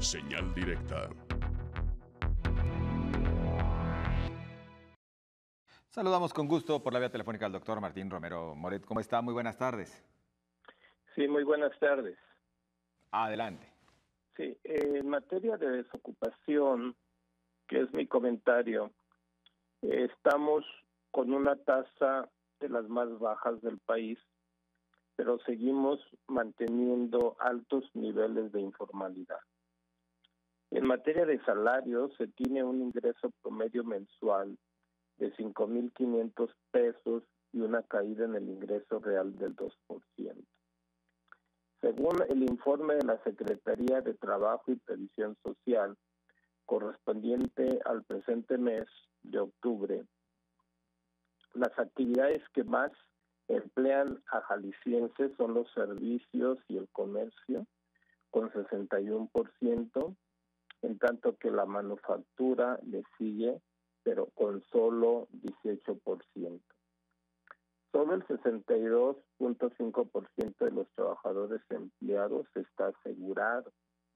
Señal directa. Saludamos con gusto por la vía telefónica al doctor Martín Romero Moret. ¿Cómo está? Muy buenas tardes. Sí, muy buenas tardes. Adelante. Sí, en materia de desocupación, que es mi comentario, estamos con una tasa de las más bajas del país, pero seguimos manteniendo altos niveles de informalidad. En materia de salarios, se tiene un ingreso promedio mensual de 5,500 pesos y una caída en el ingreso real del 2%. Según el informe de la Secretaría de Trabajo y Previsión Social, correspondiente al presente mes de octubre, las actividades que más emplean a jaliscienses son los servicios y el comercio, con 61%, en tanto que la manufactura le sigue, pero con solo 18%. Solo el 62.5% de los trabajadores empleados está asegurado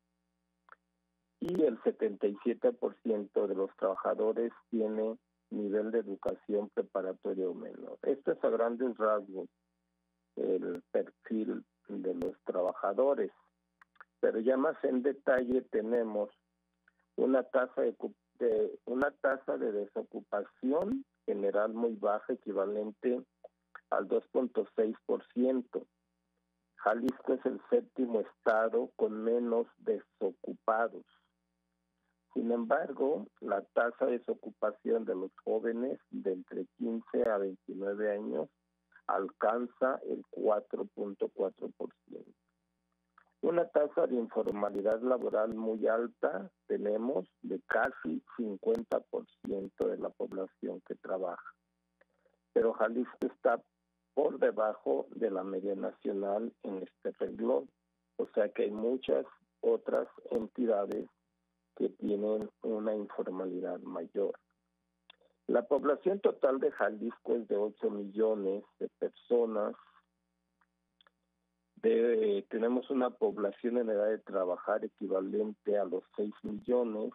y el 77% de los trabajadores tiene nivel de educación preparatoria o menor. Esto es a grandes rasgos el perfil de los trabajadores, pero ya más en detalle tenemos una tasa de desocupación general muy baja, equivalente al 2.6%. Jalisco es el séptimo estado con menos desocupados. Sin embargo, la tasa de desocupación de los jóvenes de entre 15 a 29 años alcanza el 4.4%. Una tasa de informalidad laboral muy alta tenemos, de casi 50% de la población que trabaja. Pero Jalisco está por debajo de la media nacional en este renglón. O sea que hay muchas otras entidades que tienen una informalidad mayor. La población total de Jalisco es de 8 millones de personas. Tenemos una población en edad de trabajar equivalente a los 6 millones.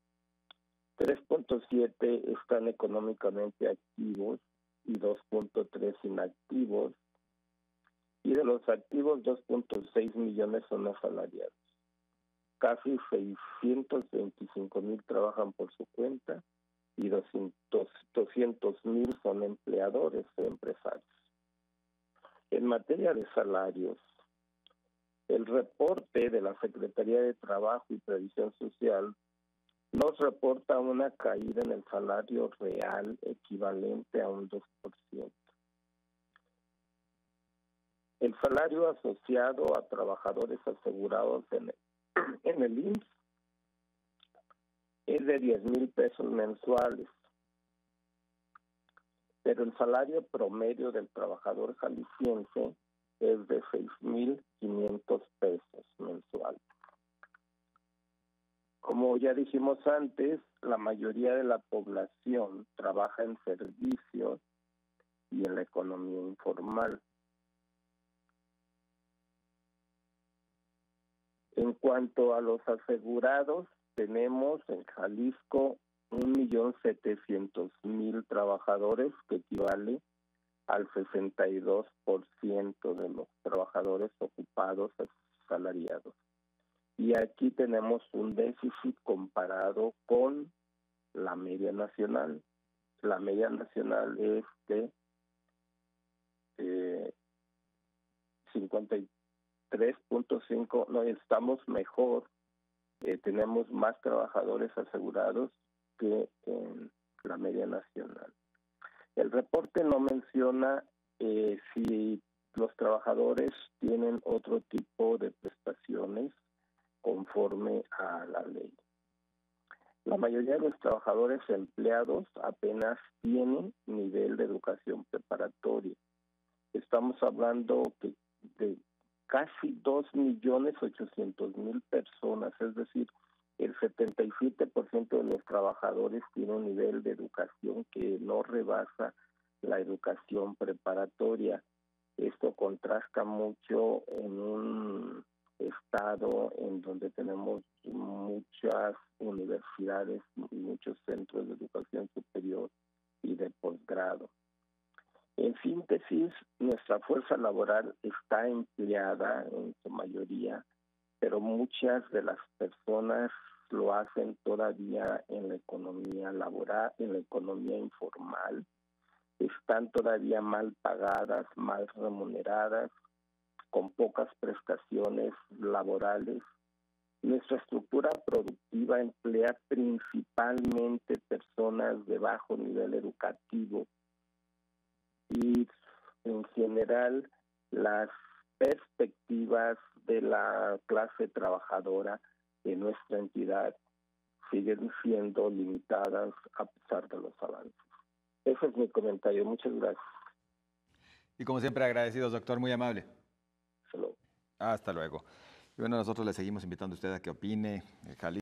3.7 están económicamente activos y 2.3 inactivos. Y de los activos, 2.6 millones son asalariados. Casi 625,000 trabajan por su cuenta y 200,000 son empleadores o empresarios. En materia de salarios, el reporte de la Secretaría de Trabajo y Previsión Social nos reporta una caída en el salario real equivalente a un 2%. El salario asociado a trabajadores asegurados en el IMSS es de 10,000 pesos mensuales, pero el salario promedio del trabajador jalisciense es de 6,500 pesos mensuales. Como ya dijimos antes, la mayoría de la población trabaja en servicios y en la economía informal. En cuanto a los asegurados, tenemos en Jalisco 1,700,000 trabajadores, que equivale al 62% de los trabajadores ocupados asalariados. Y aquí tenemos un déficit comparado con la media nacional. La media nacional es de 53.5, no, estamos mejor, tenemos más trabajadores asegurados que en la media nacional. El reporte no menciona si los trabajadores tienen otro tipo de prestaciones conforme a la ley. La mayoría de los trabajadores empleados apenas tienen nivel de educación preparatoria. Estamos hablando de casi 2,800,000 personas, es decir, el 77% de los trabajadores tiene un nivel de educación que no rebasa la educación preparatoria. Esto contrasta mucho en un estado en donde tenemos muchas universidades y muchos centros de educación superior y de posgrado. En síntesis, nuestra fuerza laboral está empleada en su mayoría, pero muchas de las personas lo hacen todavía en la economía laboral, en la economía informal. Están todavía mal pagadas, mal remuneradas, con pocas prestaciones laborales. Nuestra estructura productiva emplea principalmente personas de bajo nivel educativo y en general las perspectivas de la clase trabajadora de nuestra entidad siguen siendo limitadas a pesar de los avances. Ese es mi comentario. Muchas gracias. Y como siempre, agradecidos, doctor, muy amable. Hasta luego. Hasta luego. Y bueno, nosotros le seguimos invitando a usted a que opine.